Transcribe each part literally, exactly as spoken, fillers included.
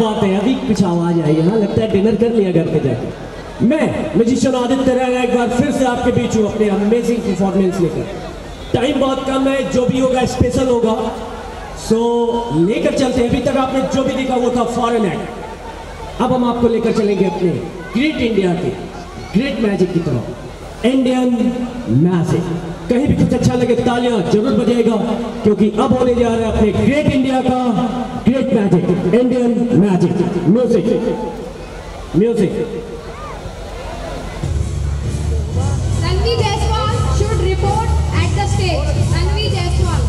बात है, अभी कुछ आवाज आई है, लगता है डिनर कर लिया घर पे जाके। मैं मैजिशियन आदित्य राणा एक बार फिर से आपके बीच हूँ अपने अमेजिंग परफॉर्मेंस लेकर। टाइम बहुत कम है, जो भी होगा स्पेशल होगा, सो लेकर चलते हैं। अभी तक आपने जो भी देखा वो था फॉरेन एक्ट, अब हम आपको लेकर चलेंगे अपने ग्रेट इंडिया के ग्रेट मैजिक की तरफ। इंडियन मैजिक, कहीं भी कुछ अच्छा लगे तालियां जरूर बजेगा, क्योंकि अब होने जा रहा है अपने ग्रेट इंडिया का great magic, Indian magic. Music music Tanvi Jaiswal should report at the stage. Tanvi Jaiswal.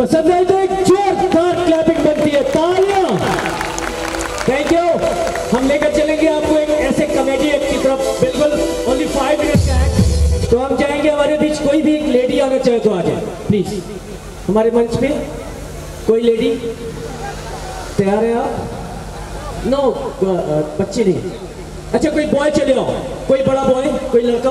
पसंद है तो एक जोरदार क्लैपिंग बनती है, तालियां। Thank you. हम लेकर चलेंगे आपको एक ऐसे कॉमेडी एक्ट की तरफ, बिल्कुल ओनली फाइव मिनट का एक्ट। तो हम चाहेंगे हमारे बीच कोई भी एक लेडी आना चाहे तो आ जाए प्लीज। हमारे मंच पे कोई लेडी तैयार है आप? नो बच्चे नहीं। अच्छा कोई बॉय चले आओ, कोई बड़ा बॉय, कोई लड़का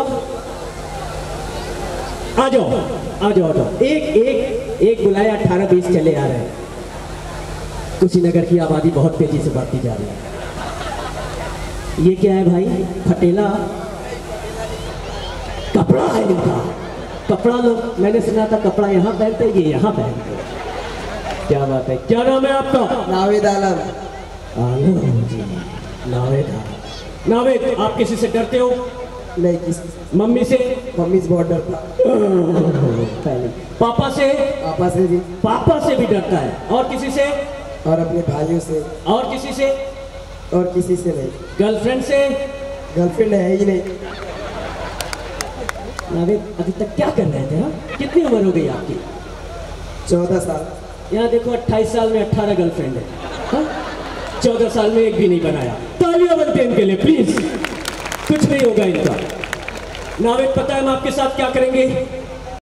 आ जाओ आ जाओ आ जाओ। एक एक एक बुलाया, अठारह बीस चले आ रहे हैं। कुशीनगर की आबादी बहुत तेजी से बढ़ती जा रही है। ये क्या है भाई? फटेला कपड़ा है इनका। कपड़ा लोग, मैंने सुना था कपड़ा यहाँ पहनते, ये यहाँ पहनते। क्या बात है, क्या नाम है आपका? नावेद आलम। आलम जी, नावेद आलम। नावेद, आप किसी से डरते हो? नहीं, किस मम्मी से? मम्मी से बहुत डरता। पापा से? पापा से भी। पापा से भी डरता है। और किसी से? और अपने भाइयों से। और किसी से? और किसी से नहीं। गर्लफ्रेंड से? गर्लफ्रेंड है ही नहीं। नावेद, अभी तक क्या कर रहे थे? हाँ, कितनी उम्र हो गई आपकी? चौदह साल। यहाँ देखो, अट्ठाईस साल में अट्ठारह गर्लफ्रेंड है, हाँ? चौदह साल में एक भी नहीं बनाया। तालियां बनते हैं इनके लिए प्लीज। कुछ नहीं होगा इनका। नावेद, पता है हम आपके साथ क्या करेंगे?